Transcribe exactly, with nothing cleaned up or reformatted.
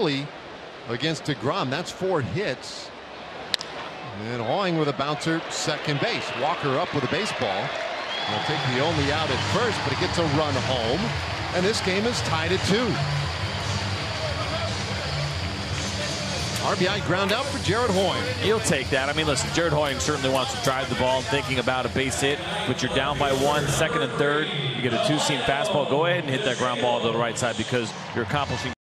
Philly against DeGrom. That's four hits. And Hoying with a bouncer, second base. Walker up with a baseball. He'll take the only out at first, but he gets a run home. And this game is tied at two. R B I ground out for Jared Hoying. He'll take that. I mean, listen, Jared Hoying certainly wants to drive the ball, thinking about a base hit, but you're down by one, second and third. You get a two-seam fastball. Go ahead and hit that ground ball to the right side because you're accomplishing